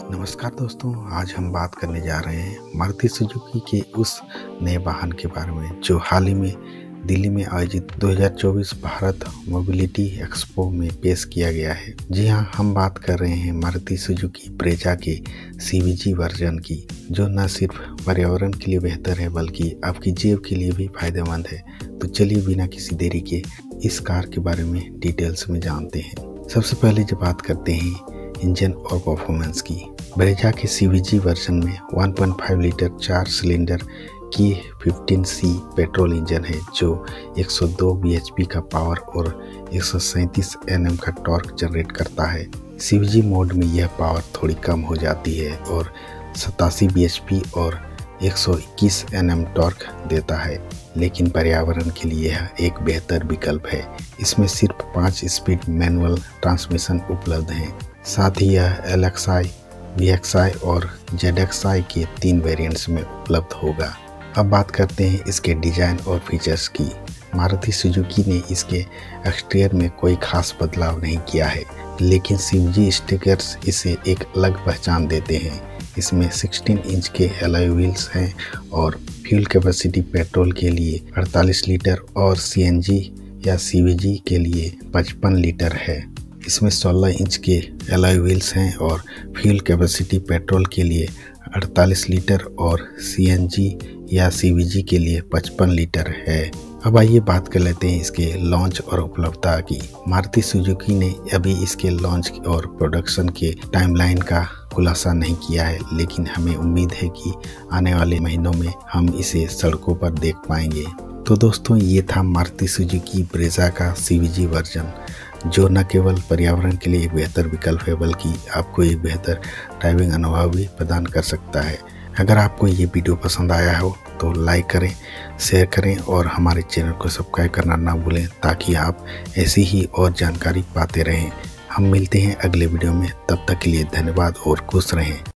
नमस्कार दोस्तों, आज हम बात करने जा रहे हैं मारुति सुजुकी के उस नए वाहन के बारे में जो हाल ही में दिल्ली में आयोजित 2024 भारत मोबिलिटी एक्सपो में पेश किया गया है। जी हां, हम बात कर रहे हैं मारुति सुजुकी ब्रेजा के सीवीजी वर्जन की, जो न सिर्फ पर्यावरण के लिए बेहतर है बल्कि आपकी जेब के लिए भी फायदेमंद है। तो चलिए बिना किसी देरी के इस कार के बारे में डिटेल्स में जानते हैं। सबसे पहले जो बात करते हैं इंजन और परफॉर्मेंस की, ब्रेजा के सीवीजी वर्जन में 1.5 लीटर 4 सिलेंडर की 15C पेट्रोल इंजन है जो 102 bhp का पावर और 137 Nm का टॉर्क जनरेट करता है। सीवीजी मोड में यह पावर थोड़ी कम हो जाती है और 87 bhp और 121 Nm टॉर्क देता है, लेकिन पर्यावरण के लिए यह एक बेहतर विकल्प है। इसमें सिर्फ 5 स्पीड मैनुअल ट्रांसमिशन उपलब्ध हैं। साथ ही यह LXi, VXi और ZXi के 3 वेरिएंट्स में उपलब्ध होगा। अब बात करते हैं इसके डिज़ाइन और फीचर्स की। मारुति सुजुकी ने इसके एक्सटीरियर में कोई खास बदलाव नहीं किया है, लेकिन सीवीजी स्टिकर्स इसे एक अलग पहचान देते हैं। इसमें 16 इंच के अलॉय व्हील्स हैं और फ्यूल कैपेसिटी पेट्रोल के लिए 48 लीटर और CNG या CVG के लिए 55 लीटर है। इसमें 16 इंच के अलॉय व्हील्स हैं और फ्यूल कैपेसिटी पेट्रोल के लिए 48 लीटर और CNG या CVG के लिए 55 लीटर है। अब आइए बात कर लेते हैं इसके लॉन्च और उपलब्धता की। मारुति सुजुकी ने अभी इसके लॉन्च और प्रोडक्शन के टाइमलाइन का खुलासा नहीं किया है, लेकिन हमें उम्मीद है कि आने वाले महीनों में हम इसे सड़कों पर देख पाएंगे। तो दोस्तों, ये था मारुति सुजुकी ब्रेजा का सीवीजी वर्जन, जो न केवल पर्यावरण के लिए एक बेहतर विकल्प है बल्कि आपको एक बेहतर ड्राइविंग अनुभव भी प्रदान कर सकता है। अगर आपको ये वीडियो पसंद आया हो तो लाइक करें, शेयर करें और हमारे चैनल को सब्सक्राइब करना ना भूलें, ताकि आप ऐसी ही और जानकारी पाते रहें। हम मिलते हैं अगले वीडियो में, तब तक के लिए धन्यवाद और खुश रहें।